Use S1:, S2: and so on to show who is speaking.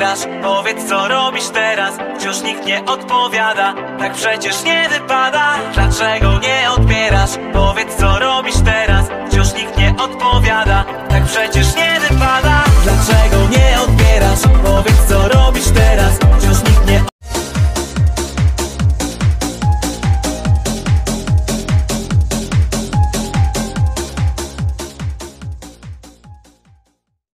S1: odbierasz? Powiedz, co robisz teraz? Wciąż nikt nie odpowiada. Tak przecież nie wypada. Dlaczego nie odbierasz? Powiedz, co robisz teraz? Wciąż nikt nie odpowiada. Tak przecież nie wypada. Dlaczego nie odbierasz? Powiedz,